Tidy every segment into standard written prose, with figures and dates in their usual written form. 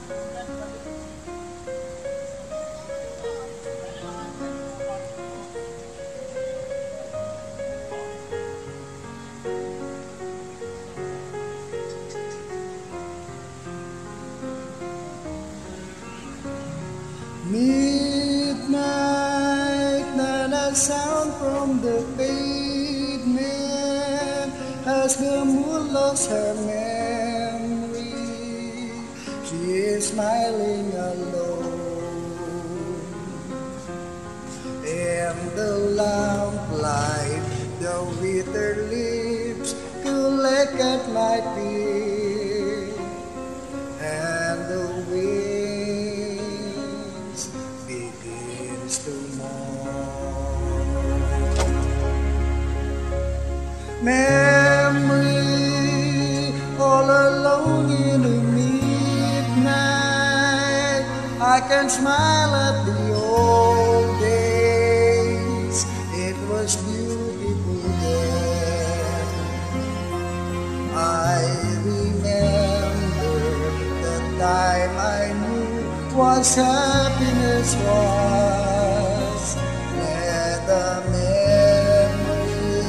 Midnight, not a sound from the pavement. Has the moon lost her memory? She is smiling alone. And the lamplight, the withered lips collect at my feet. And the winds begins to mourn. Memory, all alone in the midnight, I can smile at the old days. It was beautiful then. I remember the time I knew what happiness was. Let the memory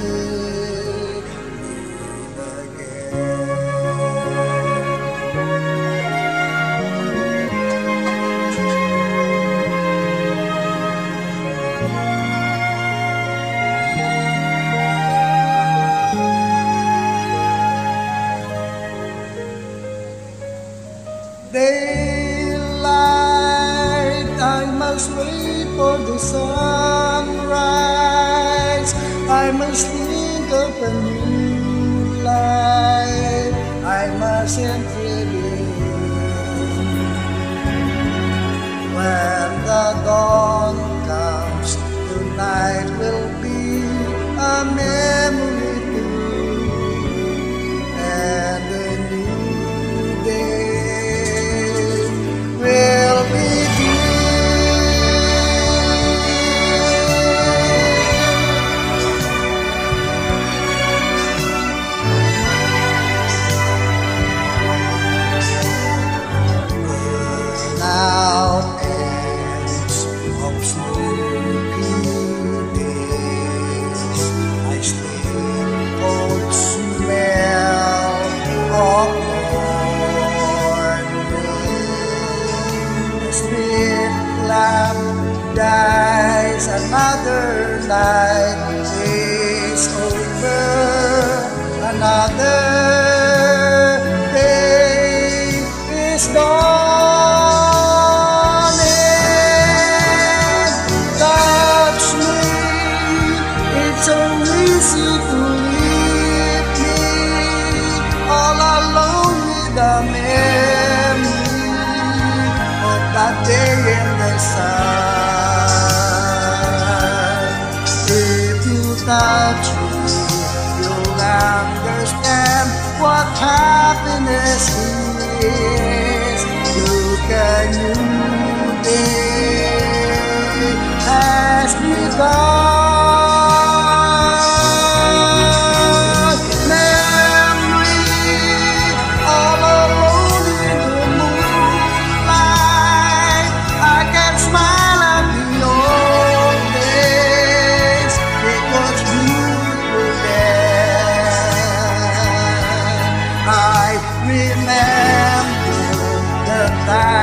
live again. Daylight, I must wait for the sunrise. I must think of a new life. I mustn't dream. When the dawn comes, tonight will be a memory too, and a new day will begin. Now ends of smoky days, I still cold smell of the street lamp dies, another night is over, another day is dawning. Touch me, it's so easy to leave me all alone with the memory of that day in the sun. If you touch me, you'll understand what happiness is. Look, a new day has begun. Remember the time